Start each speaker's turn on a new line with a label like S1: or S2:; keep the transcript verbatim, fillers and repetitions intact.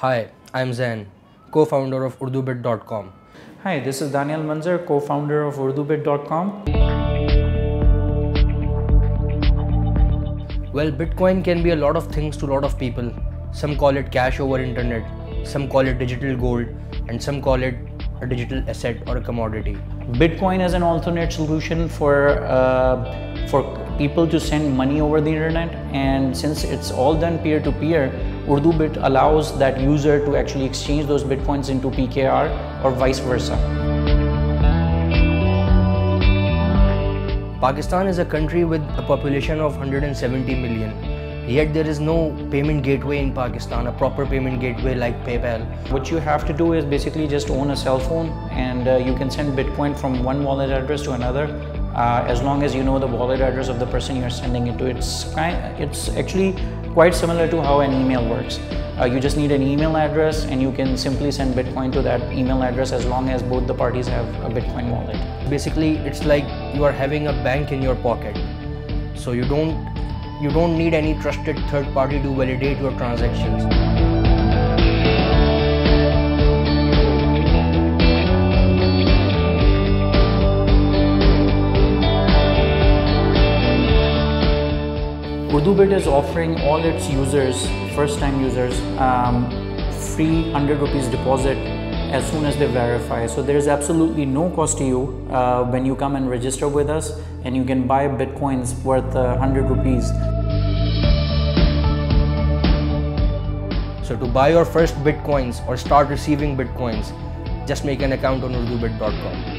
S1: Hi, I'm Zain, co-founder of urdubit dot com.
S2: Hi, this is Daniel Manzar, co-founder of urdubit dot com.
S1: Well, Bitcoin can be a lot of things to a lot of people. Some call it cash over internet, some call it digital gold, and some call it a digital asset or a commodity.
S2: Bitcoin is an alternate solution for uh, for people to send money over the internet, and since it's all done peer-to-peer, Urdubit allows that user to actually exchange those Bitcoins into P K R or vice versa.
S1: Pakistan is a country with a population of one hundred seventy million. Yet there is no payment gateway in Pakistan, a proper payment gateway like PayPal.
S2: What you have to do is basically just own a cell phone, and uh, you can send Bitcoin from one wallet address to another, uh, as long as you know the wallet address of the person you're sending it to. It's kind, it's actually quite similar to how an email works. Uh, you just need an email address, and you can simply send Bitcoin to that email address as long as both the parties have a Bitcoin wallet.
S1: Basically, it's like you are having a bank in your pocket. So you don't You don't need any trusted third party to validate your transactions.
S2: Urdubit is offering all its users, first time users, um, free one hundred rupees deposit as soon as they verify. So there is absolutely no cost to you uh, when you come and register with us, and you can buy Bitcoins worth uh, one hundred rupees.
S1: So to buy your first Bitcoins or start receiving Bitcoins, just make an account on urdubit dot com.